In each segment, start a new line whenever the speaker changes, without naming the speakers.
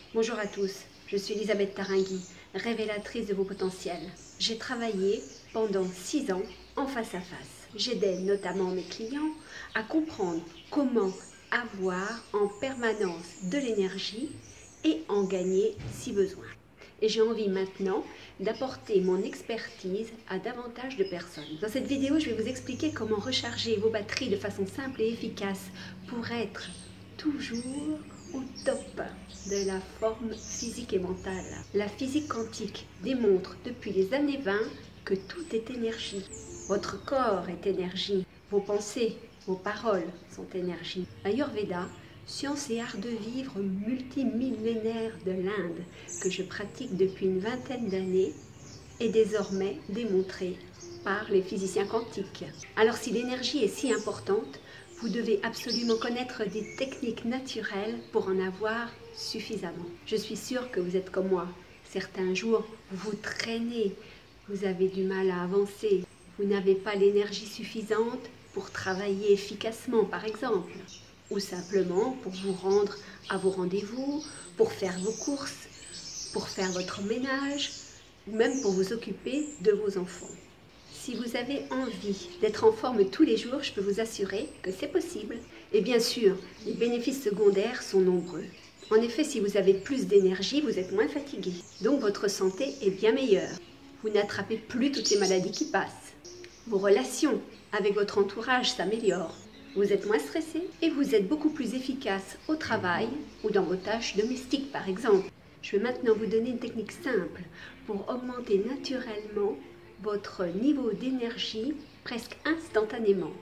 Bonjour à tous, je suis Elisabeth Taringui, révélatrice de vos potentiels. J'ai travaillé pendant 6 ans en face à face. J'aidais notamment mes clients à comprendre comment avoir en permanence de l'énergie et en gagner si besoin. Et j'ai envie maintenant d'apporter mon expertise à davantage de personnes. Dans cette vidéo, je vais vous expliquer comment recharger vos batteries de façon simple et efficace pour être toujours au top de la forme physique et mentale. La physique quantique démontre depuis les années 20 que tout est énergie. Votre corps est énergie, vos pensées, vos paroles sont énergie. Ayurveda, science et art de vivre multimillénaire de l'Inde, que je pratique depuis une vingtaine d'années, est désormais démontré par les physiciens quantiques. Alors si l'énergie est si importante, vous devez absolument connaître des techniques naturelles pour en avoir suffisamment. Je suis sûre que vous êtes comme moi. Certains jours, vous vous traînez, vous avez du mal à avancer, vous n'avez pas l'énergie suffisante pour travailler efficacement, par exemple, ou simplement pour vous rendre à vos rendez-vous, pour faire vos courses, pour faire votre ménage, ou même pour vous occuper de vos enfants. Si vous avez envie d'être en forme tous les jours, je peux vous assurer que c'est possible. Et bien sûr, les bénéfices secondaires sont nombreux. En effet, si vous avez plus d'énergie, vous êtes moins fatigué. Donc votre santé est bien meilleure. Vous n'attrapez plus toutes les maladies qui passent. Vos relations avec votre entourage s'améliorent. Vous êtes moins stressé et vous êtes beaucoup plus efficace au travail ou dans vos tâches domestiques par exemple. Je vais maintenant vous donner une technique simple pour augmenter naturellement votre niveau d'énergie presque instantanément.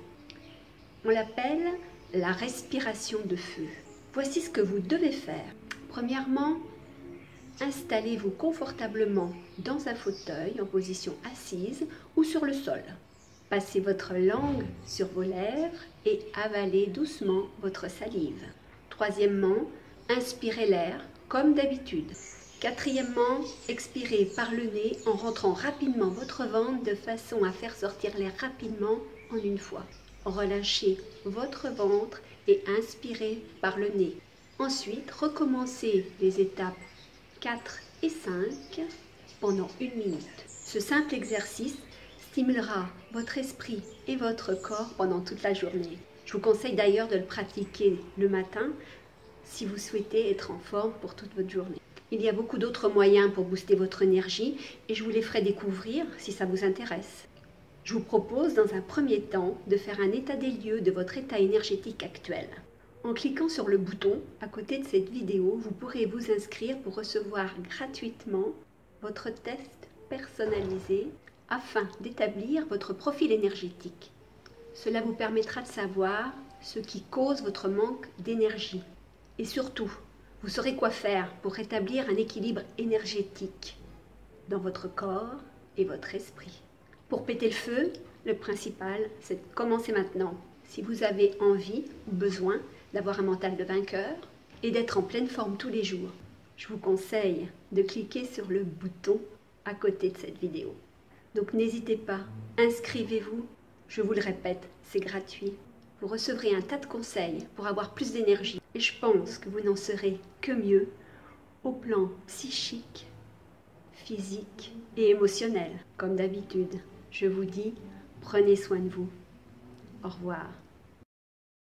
On l'appelle la respiration de feu. Voici ce que vous devez faire. Premièrement, installez-vous confortablement dans un fauteuil en position assise ou sur le sol. Passez votre langue sur vos lèvres et avalez doucement votre salive. Troisièmement, inspirez l'air comme d'habitude. Quatrièmement, expirez par le nez en rentrant rapidement votre ventre de façon à faire sortir l'air rapidement en une fois. Relâchez votre ventre et inspirez par le nez. Ensuite, recommencez les étapes 4 et 5 pendant 1 minute. Ce simple exercice stimulera votre esprit et votre corps pendant toute la journée. Je vous conseille d'ailleurs de le pratiquer le matin si vous souhaitez être en forme pour toute votre journée. Il y a beaucoup d'autres moyens pour booster votre énergie et je vous les ferai découvrir si ça vous intéresse. Je vous propose dans un premier temps de faire un état des lieux de votre état énergétique actuel. En cliquant sur le bouton à côté de cette vidéo, vous pourrez vous inscrire pour recevoir gratuitement votre test personnalisé afin d'établir votre profil énergétique. Cela vous permettra de savoir ce qui cause votre manque d'énergie. Et surtout, vous saurez quoi faire pour rétablir un équilibre énergétique dans votre corps et votre esprit. Pour péter le feu, le principal, c'est de commencer maintenant. Si vous avez envie ou besoin d'avoir un mental de vainqueur et d'être en pleine forme tous les jours, je vous conseille de cliquer sur le bouton à côté de cette vidéo. Donc n'hésitez pas, inscrivez-vous, je vous le répète, c'est gratuit. Vous recevrez un tas de conseils pour avoir plus d'énergie et je pense que vous n'en serez que mieux au plan psychique, physique et émotionnel. Comme d'habitude, je vous dis, prenez soin de vous. Au revoir.